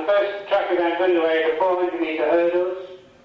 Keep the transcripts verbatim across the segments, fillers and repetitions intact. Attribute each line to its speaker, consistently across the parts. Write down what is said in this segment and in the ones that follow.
Speaker 1: first track event underway, the four hundred metre hurdles.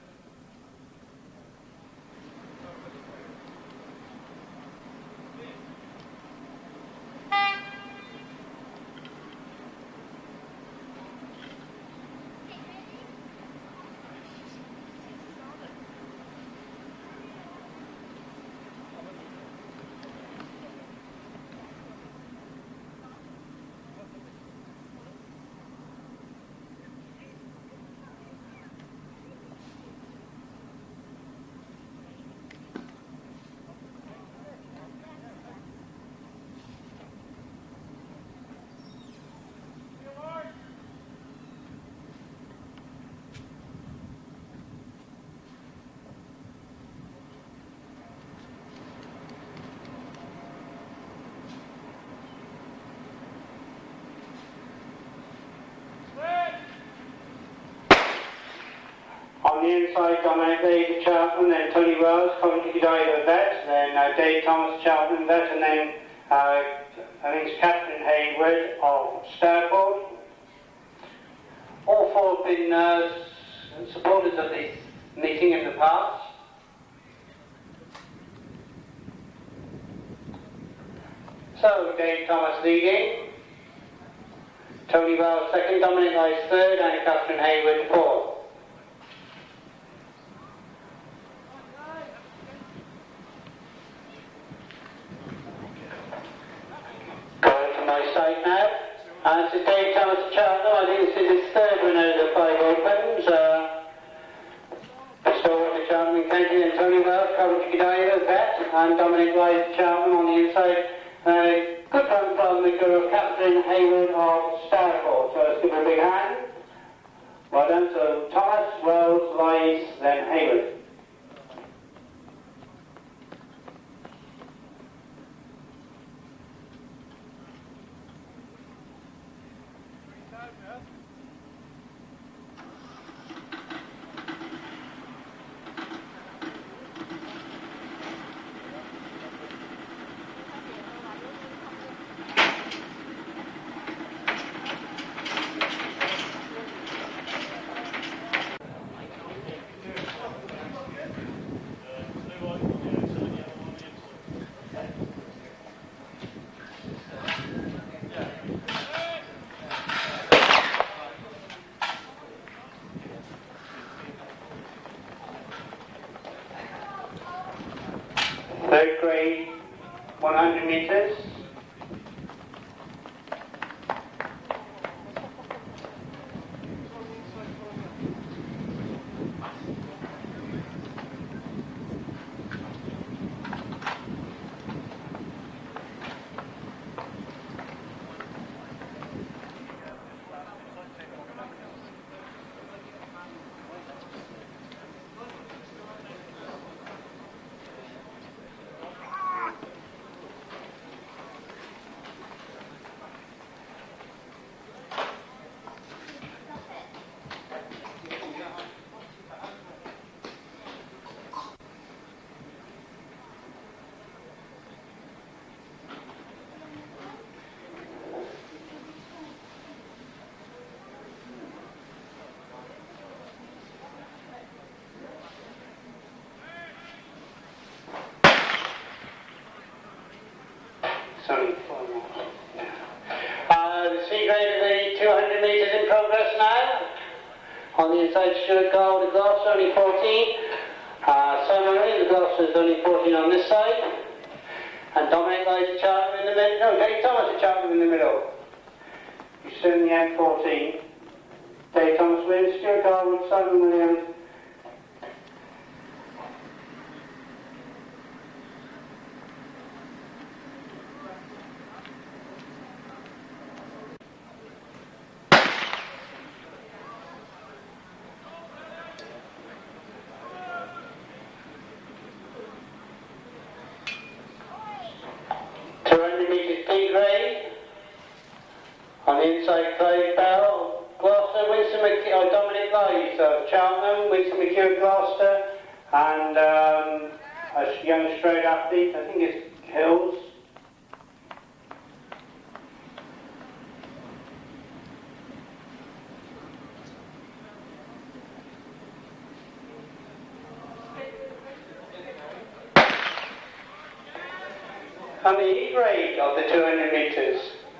Speaker 1: On the inside, Dominic Leeds, Cheltenham, then Tony Wells, Coventry Godiva vet, then uh, Dave Thomas, Cheltenham vet, and then uh, I think it's Catherine Hayward of Starport. All four have been uh, supporters of this meeting in the past. So, Dave Thomas leading, Tony Wells second, Dominic Leeds third, and Catherine Hayward fourth. And this is Dave Thomas of Cheltenham. I think this is his third win out of the five opens. Uh, Pistol of Cheltenham, Kenton, and Tony Wells, Coventry Godiva, vet, and Dominic Leeds, Cheltenham on the inside. Uh, good run from the girl Catherine Hayward of Starport. So let's give her a big hand. Well done. So Thomas, Wells, Leeds, then Hayward. Third grade, one hundred metres. Sorry. Uh, the C grade of the two hundred metres in progress now. On the inside, Stuart Gold, the Gloucester, only fourteen. Uh, Summary, the Gloucester is only fourteen on this side. And Dominic Leeds, Cheltenham in the middle. No, Dave Thomas at Cheltenham in the middle. He's still in the end fourteen. Dave Thomas wins, Stuart Gold, Simon Williams. two hundred metres P grade. On the inside, Clive Bell, Gloucester, Winston McHugh, oh, Dominic Leeds of Cheltenham, Winston McHugh, Gloucester, and um, a young straight athlete, I think it's Hills. And the heat rate of the two hundred metres.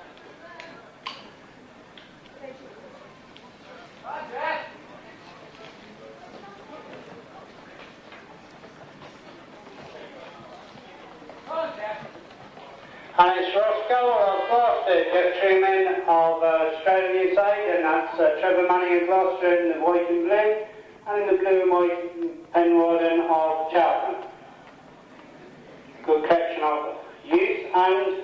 Speaker 1: And it's Roscoe of Gloucester, Jeff Truman of uh, Australian side, and that's uh, Trevor Manning of Gloucester in the white and blue, and in the blue and white, Penwarden of Cheltenham. Good collection of youth and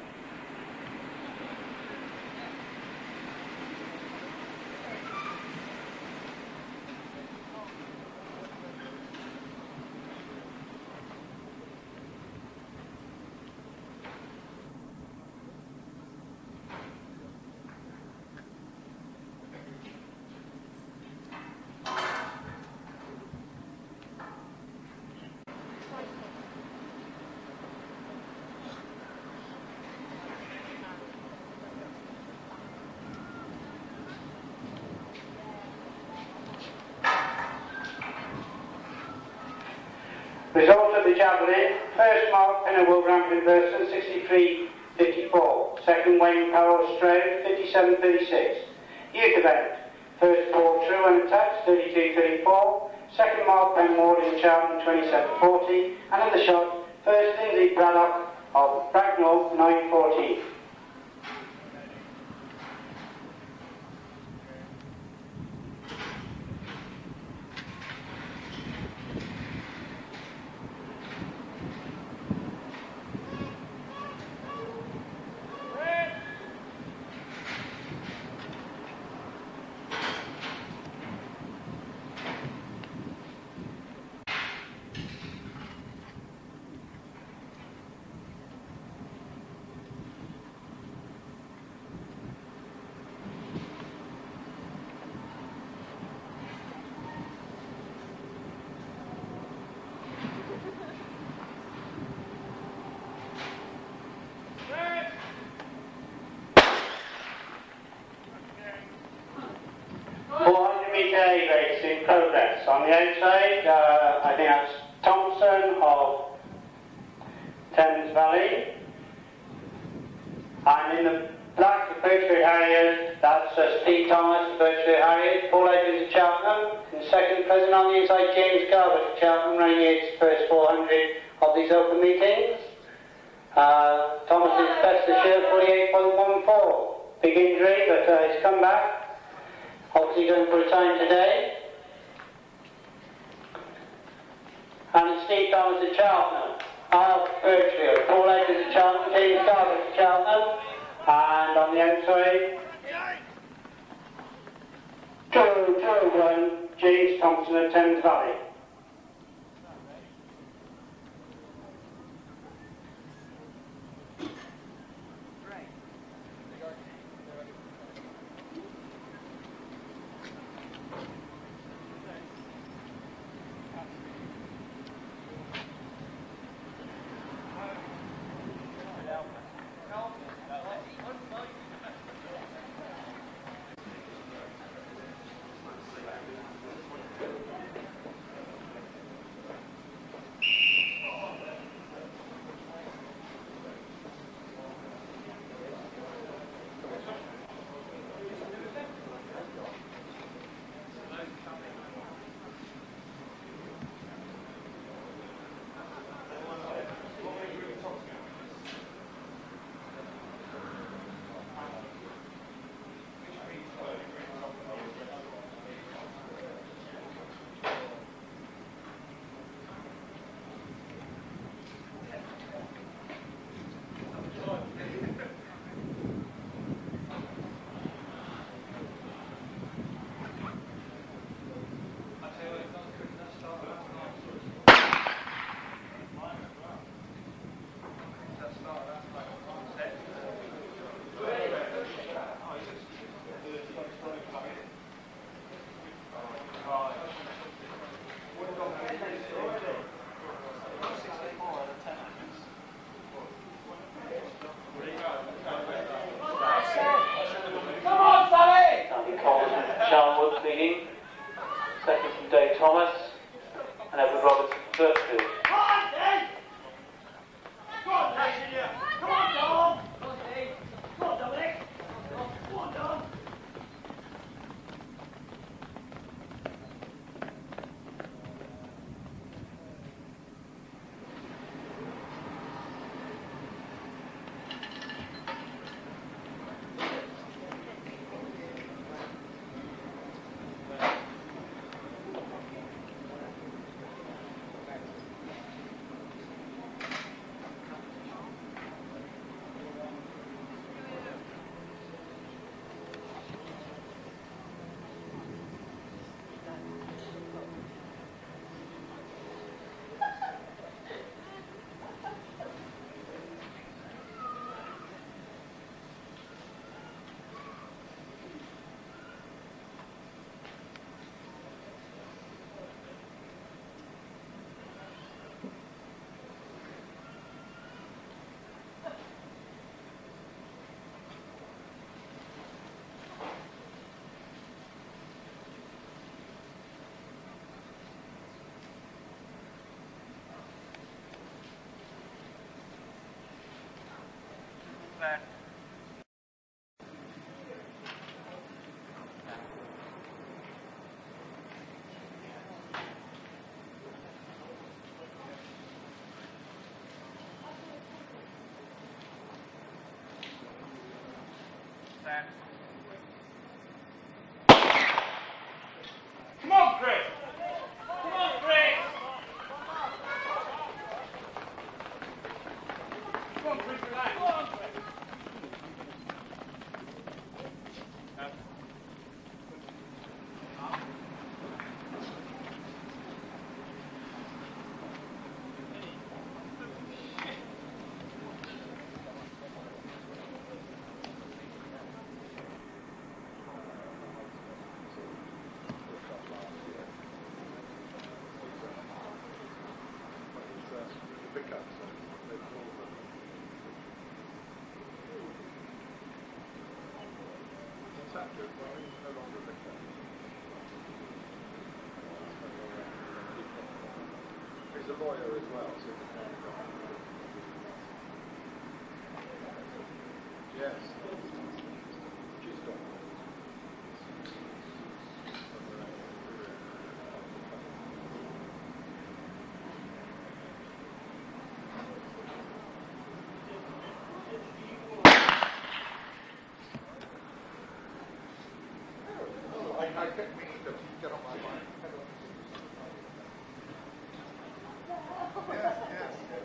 Speaker 1: result of the javelin. First mark, Penn Wolverhampton Burson, sixty-three fifty-four. Second, Wayne Powell Strode, fifty-seven thirty-six. Youth event. First ball true and attacks, thirty-two thirty-four. Second mark, Penn Ward in Cheltenham, twenty-seven forty. And in the shot, first Lindsay Braddock of Bracknell, nine fourteen. four hundred metre race in progress. On the outside, uh, I think that's Thompson of Thames Valley. And in the black, the Berkshire Harriers, that's uh, Steve Thomas, the Berkshire Harriers. Paul Edwards of Cheltenham. In second, present on the inside, James Garbutt of Cheltenham, running his first four hundred of these open meetings. Uh, Thomas is best this year, forty-eight point one four. Big injury, but uh, he's come back. Obviously going for a time today. And it's Steve Thomas of Cheltenham. Of Berkshire. Paul Edwards of Cheltenham, James Garbutt of Cheltenham. And on the outside, Joe, Joe one, James Thompson of Thames Valley.
Speaker 2: There. There. Come on, Chris! Come on, Chris! Come on, Chris, relax. Come on, Chris. No.
Speaker 3: He's a lawyer as well, so yes. She's got I, I think we need to get on my mind. Yes, yes, yes.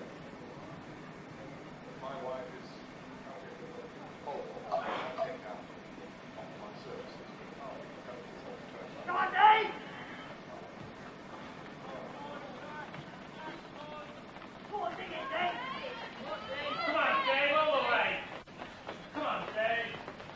Speaker 3: My wife is oh, taking out on my services.
Speaker 2: Come on, Dave! Come on, dig it, Dave! Come on, Dave, all the way! Come on, Dave!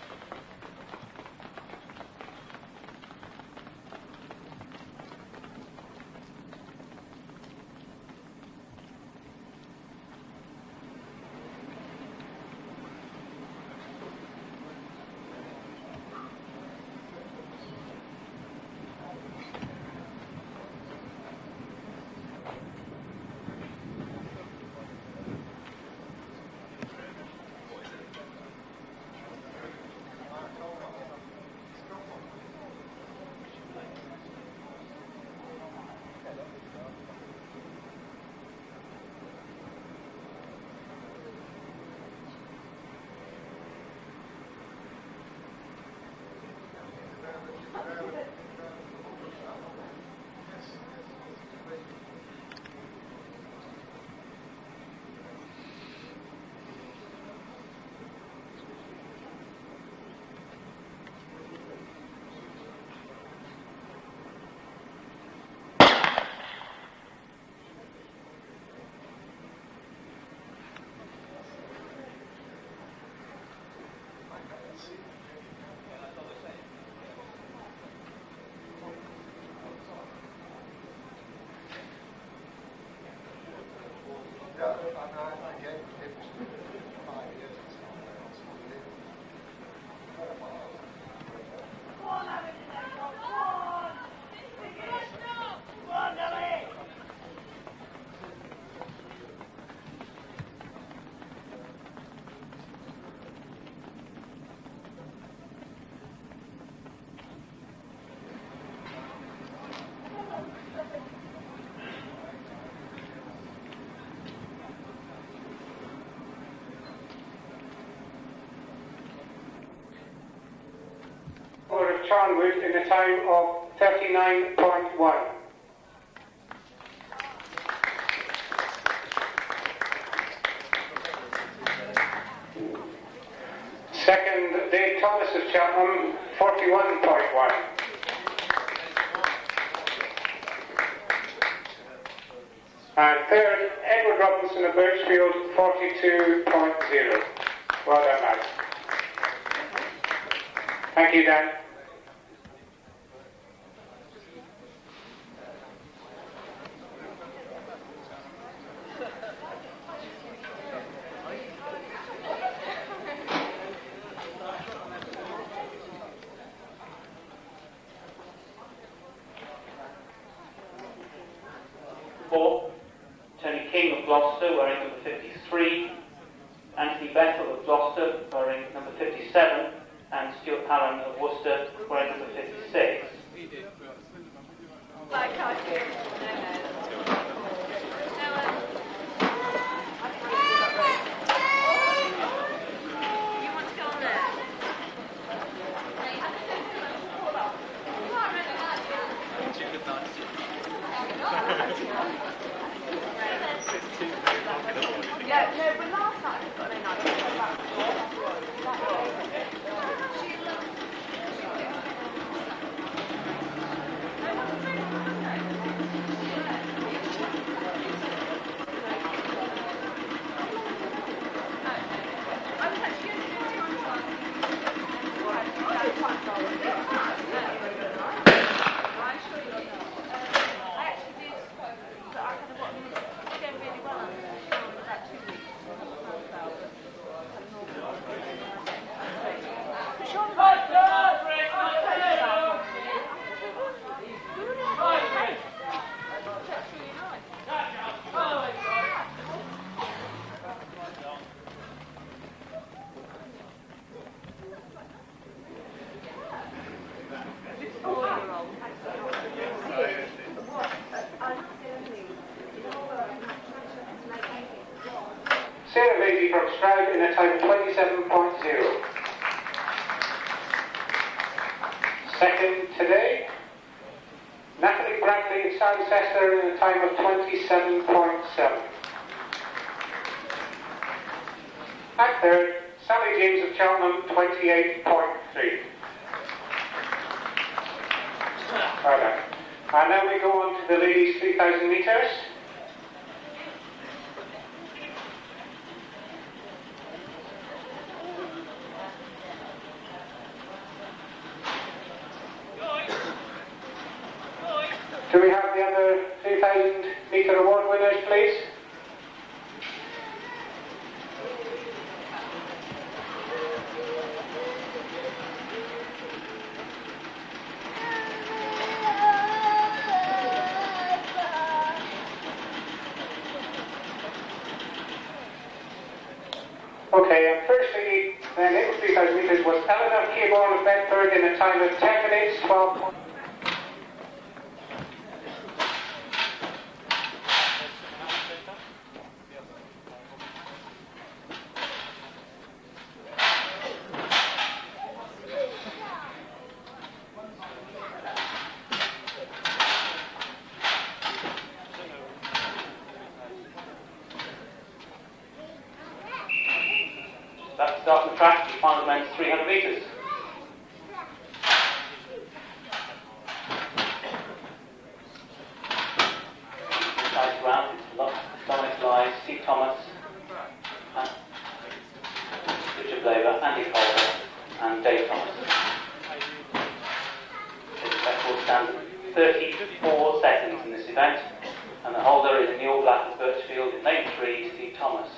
Speaker 3: Yeah, and I, I gave it five years or so.
Speaker 2: Come on, Alex! Come on! Come on, Nelly!
Speaker 1: Charnwood in a time of thirty-nine point one. Second, Dave Thomas of Cheltenham, forty-one point one. And third, Edward Robinson of Birchfield, forty-two point zero. Well done, lads. Thank you, Dan.
Speaker 4: Four, Tony King of Gloucester wearing number fifty-three, Anthony Bethel of Gloucester
Speaker 1: a time of twenty-seven point zero. Second today, Natalie Bradley of Cirencester in a time of twenty-seven point seven. And third, Sally James of Cheltenham, twenty-eight point three. Alright. And now we go on to the ladies' three thousand metres. Do we have the other three thousand metre award winners, please? Okay, and firstly, the next three thousand metres was Eleanor Caborn of Bedford in a time of ten minutes, twelve. That's the start of the track, the final men's three hundred metres. Nice round, it's Dominic Lyes, Steve Thomas, and Richard Blaver, Andy Colver, and Dave Thomas. The record stands at thirty-four seconds in this event, and the holder is in the All Black of Birchfield in lane three, Steve Thomas.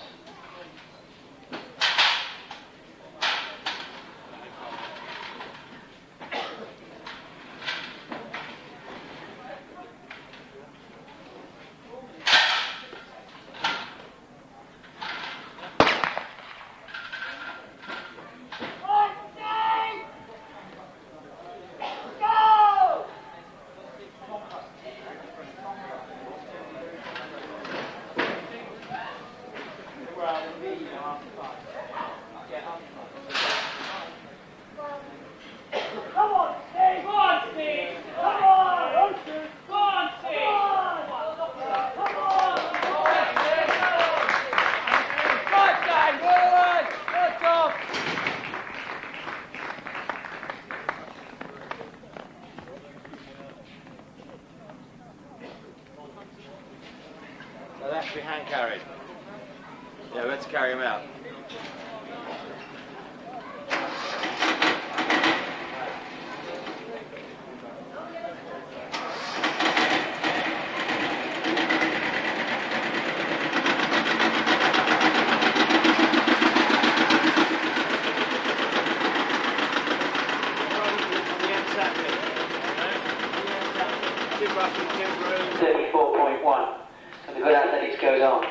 Speaker 4: They'll have to be hand carried. Yeah, let's carry him out.
Speaker 1: thirty-four point one. And the good athletics goes on.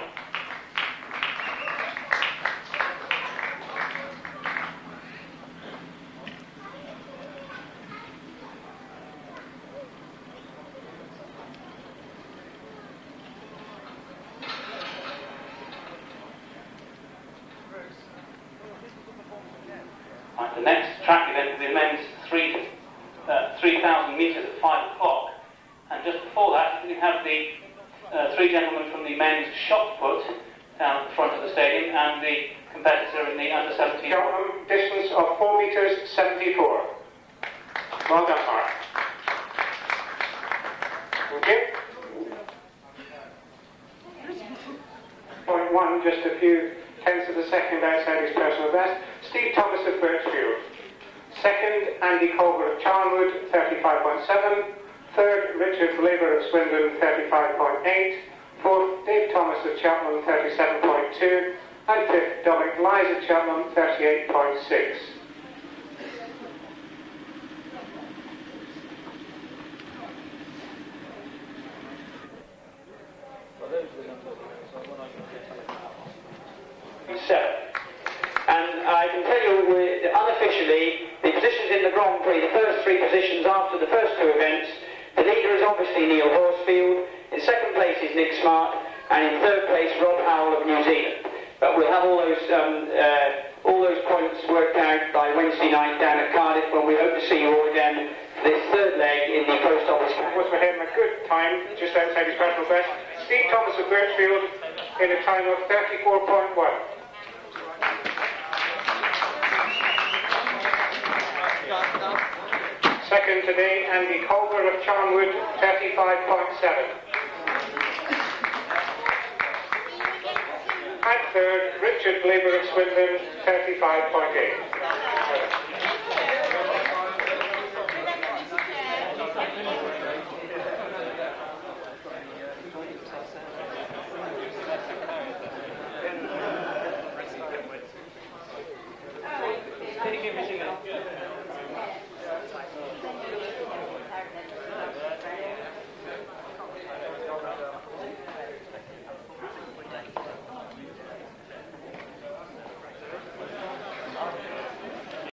Speaker 1: Right, the next track event will be the men's three uh, three thousand metres at five o'clock. And just before that, you can have the uh, three gentlemen from the men's shot put down at the front of the stadium and the competitor in the under seventeen. Cheltenham, distance of four metres seventy-four. Well done, Mark. Thank you. Point one, just a few tenths of a second outside his personal best. Steve Thomas of Birchfield. Second, Andy Colver of Charnwood, thirty-five point seven. Third, Richard Blaver of Swindon, thirty-five point eight. Fourth, Dave Thomas of Cheltenham, thirty-seven point two. And fifth, Dominic Lyes of Cheltenham, thirty-eight point six. Seven. And I can tell you with, unofficially, the positions in the Grand Prix, the first three positions after the first two events, the leader is obviously Neil Horsfield, in second place is Nick Smart, and in third place Rob Howell of New Zealand. But we'll have all those um, uh, all those points worked out by Wednesday night down at Cardiff, when we hope to see you all again this third leg in the post office.
Speaker 5: Was for him a good time, just outside his personal best. Steve Thomas of Birchfield in a time of thirty-four point one. Second today, Andy Culver of Charnwood, thirty-five point seven. And third, Richard Blaber of Swindon, thirty-five point eight.